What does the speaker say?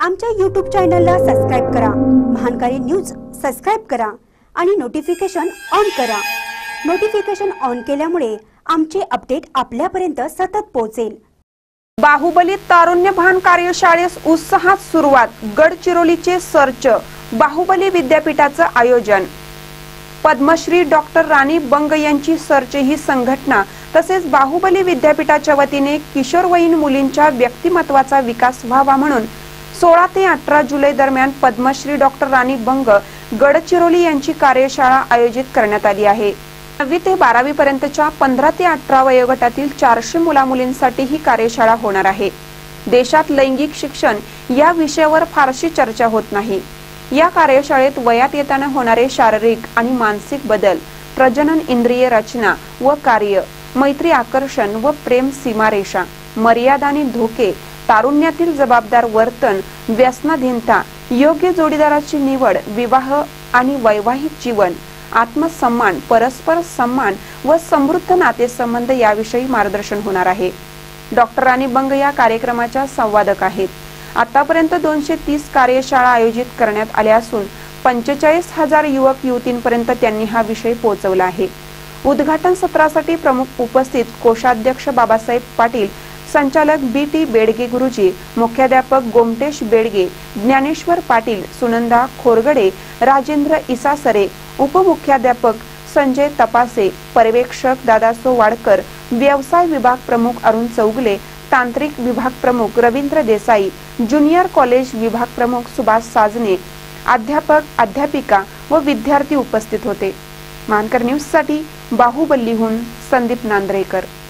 आमच्या YouTube चॅनलला subscribe करा, महानकारी न्यूज सबस्क्राइब करा आणि नोटिफिकेशन ऑन करा। नोटिफिकेशन ऑन केल्यामुळे आमचे अपडेट आपल्यापर्यंत सतत पोहोचेल। बाहुबली तारुण्यभान कार्यशाळेस उत्साहात सुरुवात। गडचिरोलीचे सर्च बाहुबली विद्यापीठाचं आयोजन। पद्मश्री डॉक्टर राणी बंग यांची सर्च ही संघटना तसेच बाहुबली विद्यापीठाच्या वतीने किशोरवयीन मुलींच्या व्यक्तिमत्वाचा विकास व्हावा म्हणून 16 ते 18 जुलै दरम्यान पद्मश्री डॉक्टर राणी बंग गडचिरोली यांची कार्यशाळा आयोजित करण्यात आली आहे। 9वी ते 12वी पर्यंतच्या 15 ते 18 वयोगटातील 400 मुलामुलींसाठी ही कार्यशाळा होणार आहे। देशात लैंगिक शिक्षण या विषयावर फारशी चर्चा होत नाही। या कार्यशाळेत वयात येताना होणारे शारीरिक आणि मानसिक बदल, प्रजनन इंद्रिय रचना व कार्य, मैत्री आकर्षण व प्रेम सीमारेषा, मर्यादा आणि धोके, तारुण्यातील जबाबदार वर्तन, व्यसनाधीनता, योग्य जोडीदाराची निवड, विवाह आणि वैवाहिक जीवन, आत्मसन्मान, परस्पर सन्मान व समृद्ध नातेसंबंध याविषयी मार्गदर्शन होणार आहे। डॉक्टर राणी बंग या कार्यक्रमाच्या संवादक आहेत। आतापर्यंत 230 कार्यशाळा आयोजित करण्यात आल्या असून 45,000 युवक युवतींपर्यंत त्यांनी हा विषय पोहोचवला आहे। उद्घाटन सत्रासाठी प्रमुख उपस्थित कोषाध्यक्ष बाबासाहेब पाटील, संचालक BT बेडगे गुरुजी, मुख्याध्यापक गोमटेश बेडगे, ज्ञानेश्वर पाटील, सुनंदा खोरगडे, राजेंद्र इसासरे, उपमुख्याध्यापक संजय तपासे, पर्यवेक्षक दादासो वाडकर, व्यवसाय विभाग प्रमुख अरुण चौगले, तांत्रिक विभाग प्रमुख रवींद्र देसाई, ज्युनियर कॉलेज विभाग प्रमुख सुभाष साजने, अध्यापक, अध्यापिका व विद्यार्थी उपस्थित होते। महानकर न्यूज साठी बाहुबलीहून संदीप नांद्रेकर।